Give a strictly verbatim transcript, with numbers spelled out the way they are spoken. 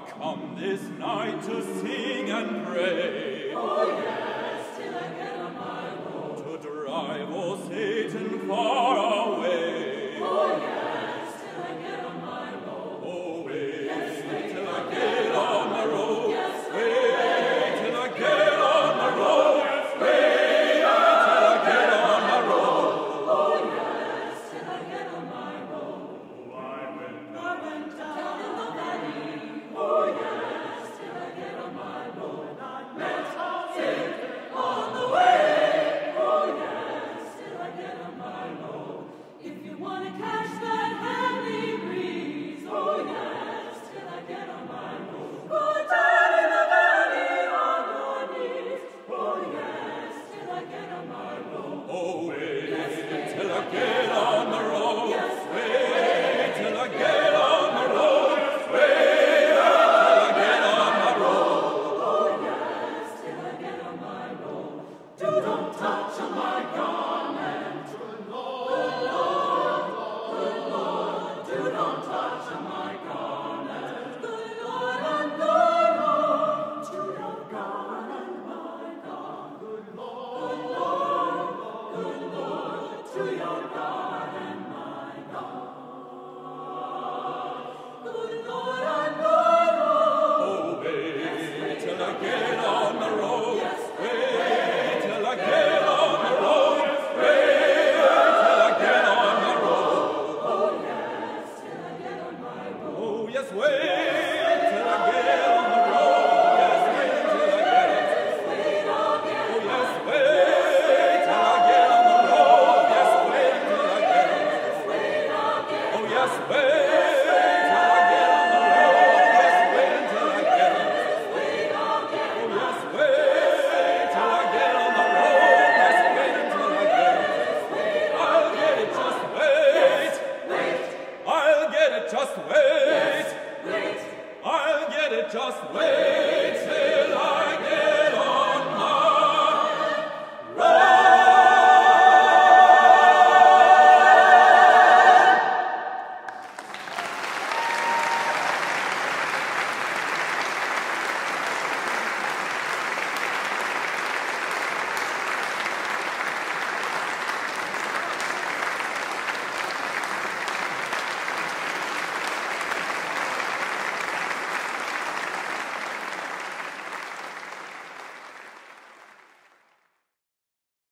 come this night to sing and pray. Oh yes, till I get on my road. To drive, oh Satan, far away. Oh yes, till I get on my road. Oh wait, Yes, wait till I get on my road. Yes, Wait till I get on my road. Wait till I get on my road. Oh yes, till I get on my road. Oh, I went I went down in the valley. Oh yes, till I get on my road. I met Satan on the way. Oh yes, till I get on my road. If you want to catch that heavenly breeze, oh yes, till I get on my road. Go down in the valley on your knees. Oh yes, till I get on my road. Oh, wait Yes, wait till I get on the road. Yes, Wait till I get on the road. Wait till I get on my road. Oh yes, till I get on my road. Do don't touch on my garment. Good Lord, good Lord, do not touch on my garment. Good Lord, and good Lord, to your God and my God. Good Lord, good Lord, good Lord, to your God and my God. Good Lord, and good Lord. Oh, wait till I get on the road. Yes, Wait till I get on the road. Wait till I get on the road. Oh yes, till I get on my road. Oh, yes, wait till I get on the road. Yes, wait till I get on. Wait on Oh, yes, wait till I get on the road. Yes, wait till I get on. Wait on Oh, yes, wait till I get on the road. Yes, wait till I get on. Wait on Oh, yes, wait till I get on the road. Yes, wait until I get on. I'll get it, just wait. Wait, I'll get it, just wait. wait. I'll get it, just wait. Say